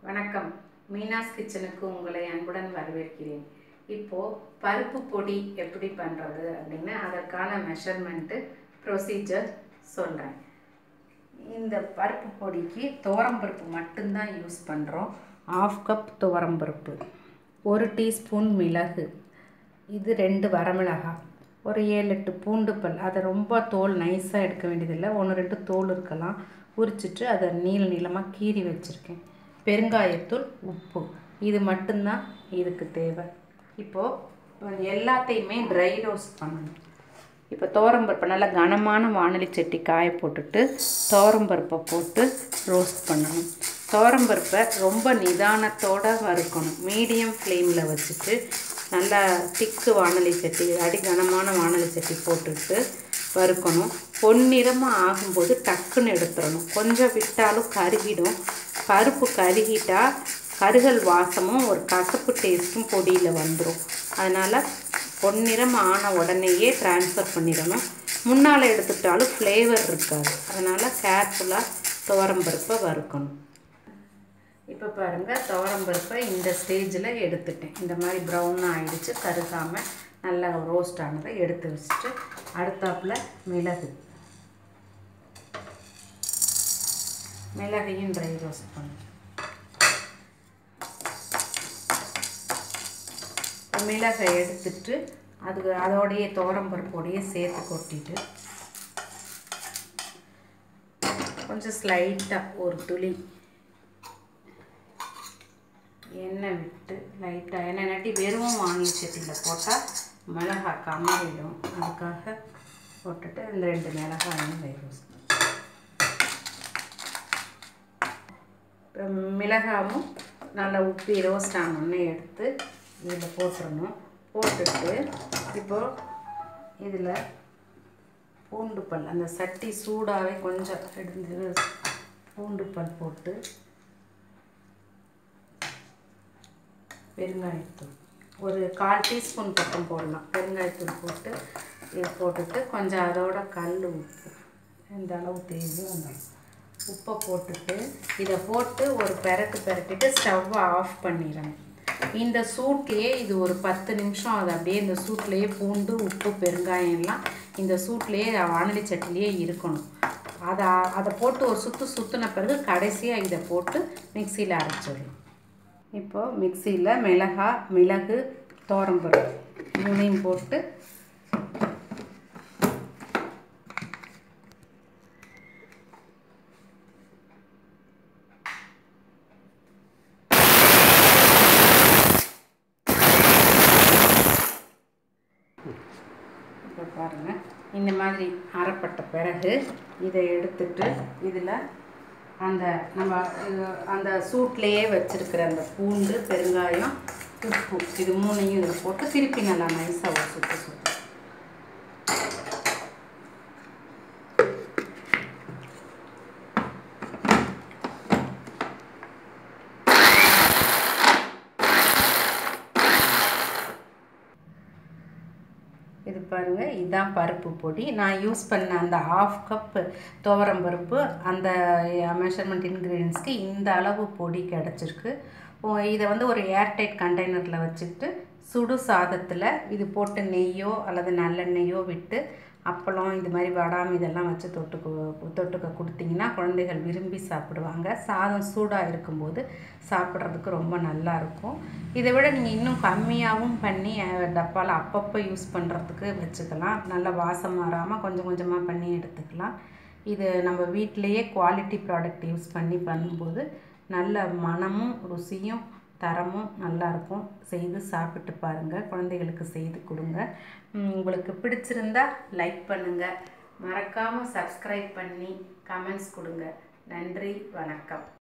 வணக்கம். மீனாஸ் கிச்சனுக்கு உங்களை அன்புடன் வரவேற்கிறேன். இப்போது பருப்பு பொடி எப்படி பண்ணுறது அப்படின்னு அதற்கான மெஷர்மெண்ட்டு ப்ரொசீஜர் சொல்கிறேன். இந்த பருப்பு பொடிக்கு துவரம்பருப்பு மட்டும்தான் யூஸ் பண்ணுறோம். 1/2 கப் துவரம்பருப்பு, 1 டீஸ்பூன் மிளகு, இது 2 வரமிளகாய், ஒரு 7-8 பூண்டு பல். அதை ரொம்ப தோல் நைஸாக எடுக்க வேண்டியதில்லை, 1-2 தோல் இருக்கலாம். உரிச்சிட்டு அதை நீளமாக கீறி வச்சுருக்கேன். பெருங்காயத்தூள், உப்பு, இது மட்டும்தான் இதுக்கு தேவை. இப்போது எல்லாத்தையுமே ட்ரை ரோஸ்ட் பண்ணணும். இப்போ துவரம்பருப்பை நல்லா கனமான வாணலி சட்டி காய போட்டுட்டு துவரம்பருப்பை போட்டு ரோஸ்ட் பண்ணணும். துவரம்பருப்பை ரொம்ப நிதானத்தோடு வறுக்கணும். மீடியம் ஃப்ளேமில் வச்சுட்டு நல்லா திக்கு வாணலி சட்டி, கனமான வாணலி சட்டி போட்டுட்டு வறுக்கணும். பொன்னிறமாக ஆகும்போது டக்குன்னு எடுத்துடணும். கொஞ்சம் விட்டாலும் கருகிடும். பருப்பு கருகிட்டால் கருகல் வாசமும் ஒரு கசப்பு டேஸ்ட்டும் பொடியில் வந்துடும். அதனால் பொன்னிறம் ஆன உடனேயே ட்ரான்ஸ்ஃபர் பண்ணிடணும். முன்னால் எடுத்துட்டாலும் ஃப்ளேவர் இருக்காது. அதனால் கேர்ஃபுல்லாக துவரம்பருப்பை வறுக்கணும். இப்போ பாருங்கள், துவரம்பருப்பை இந்த ஸ்டேஜில் எடுத்துட்டேன். இந்த மாதிரி ப்ரௌனாக ஆகிடுச்சு, கருகாமல் நல்லா ரோஸ்ட் ஆனதை எடுத்து வச்சுட்டு அடுத்தாப்பில் மிளகையும் ட்ரை ரோஸ்ட் பண்ணணும். மிளகை எடுத்துட்டு அதோடையே துவரம்பருப்போடையே சேர்த்து கொட்டிட்டு கொஞ்சம் ஸ்லைட்டாக ஒரு துளி எண்ணெய் விட்டு லைட்டாக எண்ணெய் நட்டி வெறும் வாங்கி சட்டியில் போட்டால் மிளகாய் கமரிடும். அதுக்காக போட்டுட்டு இந்த 2 மிளகாயும் ட்ரை ரோஸ்ட். இப்போ மிளகாயும் நல்லா உப்பி ரோஸ்ட் ஆனோடனே எடுத்து இதில் போட்டுடணும். போட்டுட்டு இப்போது இதில் பூண்டு பல், அந்த சட்டி சூடாகவே கொஞ்சம் எடுத்து பூண்டு பல் போட்டு பெருங்காயத்தூள் ஒரு 1/4 டீஸ்பூன் பக்கம் போடலாம். பெருங்காயத்தூள் போட்டு இதை போட்டுட்டு கொஞ்சம் அதோட கல் உப்பு, இந்த அளவு தேவையோ அந்த உப்பை போட்டுட்டு இதை போட்டு ஒரு பெரட்டிட்டு ஸ்டவ்வை ஆஃப் பண்ணிடணும். இந்த சூட்லேயே இது ஒரு 10 நிமிஷம் அது அப்படியே இந்த சூட்லேயே பூண்டு, உப்பு, பெருங்காயம் எல்லாம் இந்த சூட்லேயே வாணலி சட்டிலேயே இருக்கணும். அதை போட்டு ஒரு சுற்றின பிறகு கடைசியாக இதை போட்டு மிக்சியில் அரைச்சிடணும். இப்போது மிக்சியில் மிளகு, துவரம்பருப்பு 3 போட்டு இப்போ பாருங்கள், இந்த மாதிரி அரைப்பட்ட பிறகு இதை எடுத்துட்டு இதில் அந்த சூட்லேயே வச்சுருக்கிற அந்த பூண்டு, பெருங்காயம், உப்பு, இது 3ஐயும் இதில் போட்டு திருப்பி நல்லா நைஸாக ஒரு சுற்று. இது பாருங்கள், இதுதான் பருப்பு பொடி. நான் யூஸ் பண்ண அந்த 1/2 கப் துவரம்பருப்பு அந்த மெஷர்மெண்ட் இன்க்ரீடியன்ஸ்க்கு இந்த அளவு பொடி கிடச்சிருக்கு. இதை ஒரு ஏர்டைட் கண்டெய்னரில் வச்சுக்கிட்டு சுடு சாதத்தில் இது போட்டு நெய்யோ அல்லது நல்லெண்ணெய்யோ விட்டு அப்பளம் இது மாதிரி வடாம் இதெல்லாம் வச்சு தொட்டுக்க கொடுத்தீங்கன்னா குழந்தைகள் விரும்பி சாப்பிடுவாங்க. சாதம் சூடாக இருக்கும்போது சாப்பிட்றதுக்கு ரொம்ப நல்லாயிருக்கும். இதை விட நீங்கள் இன்னும் கம்மியாகவும் பண்ணி டப்பாவில் அப்பப்போ யூஸ் பண்ணுறதுக்கு வச்சுக்கலாம். நல்லா வாசம் மாறாமல் கொஞ்சம் கொஞ்சமாக பண்ணி எடுத்துக்கலாம். இது நம்ம வீட்டிலையே குவாலிட்டி ப்ராடக்ட் யூஸ் பண்ணி பண்ணும்போது நல்ல மனமும் ருசியும் தரமும் நல்லாயிருக்கும். செய்து சாப்பிட்டு பாருங்கள், குழந்தைகளுக்கு செய்து கொடுங்க. உங்களுக்கு பிடிச்சிருந்தா லைக் பண்ணுங்கள், மறக்காமல் சப்ஸ்கிரைப் பண்ணி கமெண்ட்ஸ் கொடுங்க. நன்றி, வணக்கம்.